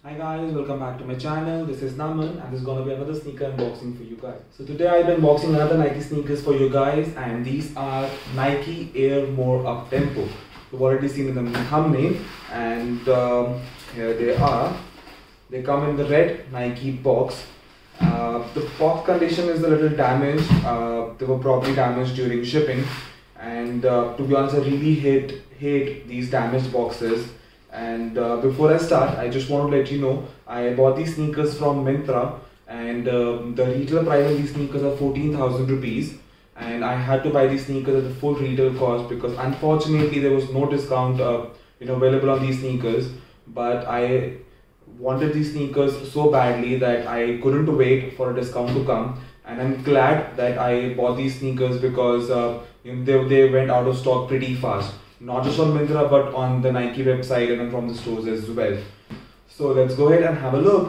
Hi guys, welcome back to my channel. This is Naman and this is gonna be another sneaker unboxing for you guys. So today I've been unboxing another Nike sneakers for you guys, and these are Nike Air More Up Tempo. You've already seen in the thumbnail, and here they are. They come in the red Nike box. The box condition is a little damaged. They were probably damaged during shipping, and to be honest, I really hate these damaged boxes. And before I start, I just want to let you know I bought these sneakers from Myntra, and the retail price of these sneakers are 14,000 rupees, and I had to buy these sneakers at the full retail cost because unfortunately there was no discount available on these sneakers. But I wanted these sneakers so badly that I couldn't wait for a discount to come, and I'm glad that I bought these sneakers because they went out of stock pretty fast. Not just on Myntra but on the Nike website and from the stores as well. So let's go ahead and have a look.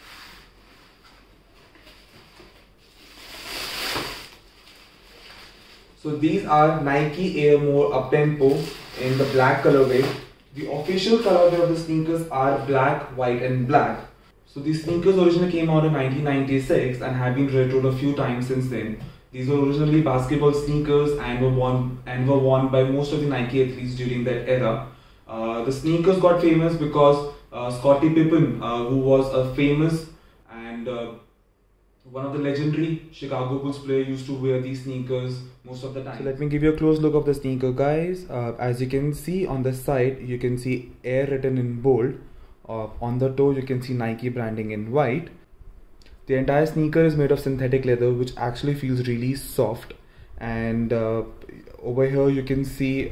So these are Nike Air More Up Tempo in the black colorway. The official colorway of the sneakers are black, white and black. So these sneakers originally came out in 1996 and have been retroed a few times since then. These were originally basketball sneakers and were worn by most of the Nike athletes during that era. The sneakers got famous because Scottie Pippen, who was a famous and one of the legendary Chicago Bulls player, used to wear these sneakers most of the time. So let me give you a close look of the sneaker, guys. As you can see on the side, you can see Air written in bold. On the toe, you can see Nike branding in white. The entire sneaker is made of synthetic leather, which actually feels really soft. And over here you can see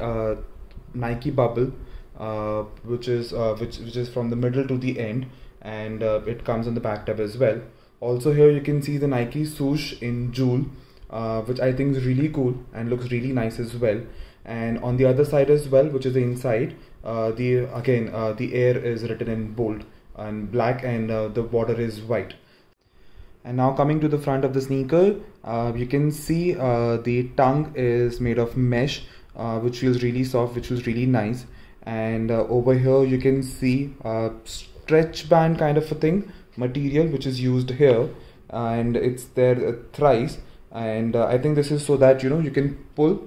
Nike bubble, which is from the middle to the end, and it comes on the back tab as well. Also here you can see the Nike swoosh in jewel, which I think is really cool and looks really nice as well. And on the other side as well, which is the inside, the Air is written in bold and black, and the border is white. And now coming to the front of the sneaker, you can see the tongue is made of mesh, which feels really soft, which feels really nice. And over here you can see stretch band kind of a thing, material which is used here, and it's there thrice. And I think this is so that you can pull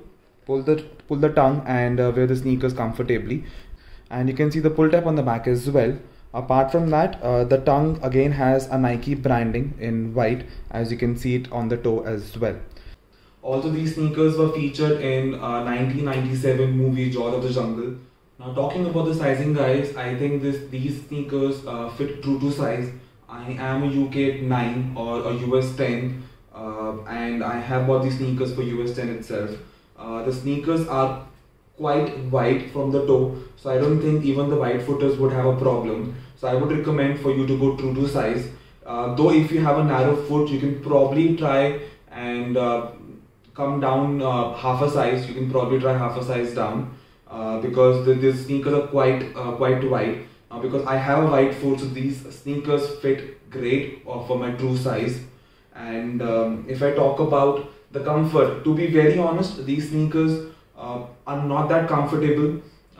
the tongue and wear the sneakers comfortably. And you can see the pull tab on the back as well. Apart from that, the tongue again has a Nike branding in white, as you can see it on the toe as well. Also, these sneakers were featured in 1997 movie George of the Jungle. Now talking about the sizing, guys, I think these sneakers fit true to size. I am a UK 9 or a US 10, and I have bought these sneakers for US 10 itself. The sneakers are quite wide from the toe, so I don't think even the wide footers would have a problem. So I would recommend for you to go true to size. Though if you have a narrow foot, you can probably try and come down half a size. You can probably try half a size down because the sneakers are quite wide. Because I have a wide foot, so these sneakers fit great for my true size. And if I talk about the comfort, to be very honest, these sneakers are not that comfortable.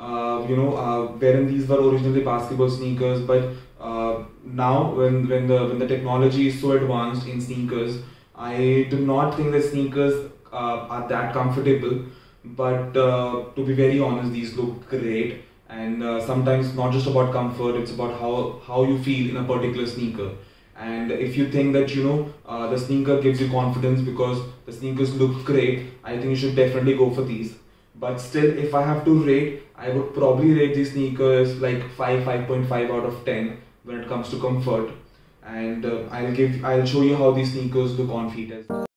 Wherein these were originally basketball sneakers, but now when the technology is so advanced in sneakers, I do not think that sneakers are that comfortable. But to be very honest, these look great. And sometimes it's not just about comfort, it's about how you feel in a particular sneaker. And if you think that the sneaker gives you confidence because the sneakers look great, I think you should definitely go for these. But still, if I have to rate, I would probably rate these sneakers like 5.5 out of 10 when it comes to comfort. And I'll show you how these sneakers look on feet as well.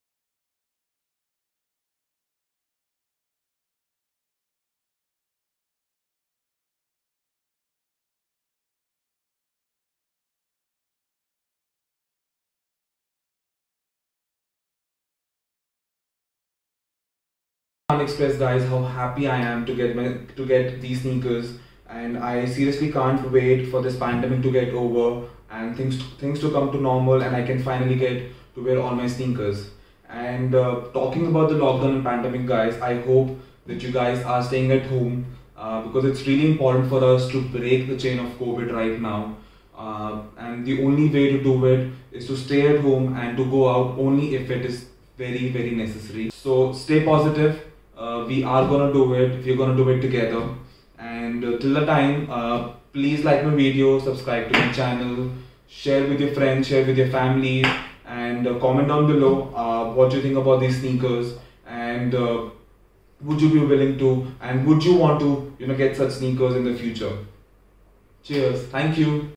Can't express, guys, how happy I am to get these sneakers, and I seriously can't wait for this pandemic to get over and things to come to normal, and I can finally get to wear all my sneakers. And talking about the lockdown and pandemic, guys, I hope that you guys are staying at home because it's really important for us to break the chain of COVID right now. and the only way to do it is to stay at home and to go out only if it is very, very necessary. So stay positive. We are gonna do it. We're gonna do it together. And till the time, please like my video, subscribe to my channel, share with your friends, share with your family, and comment down below what you think about these sneakers, and would you be willing to, and would you want to get such sneakers in the future. Cheers. Thank you.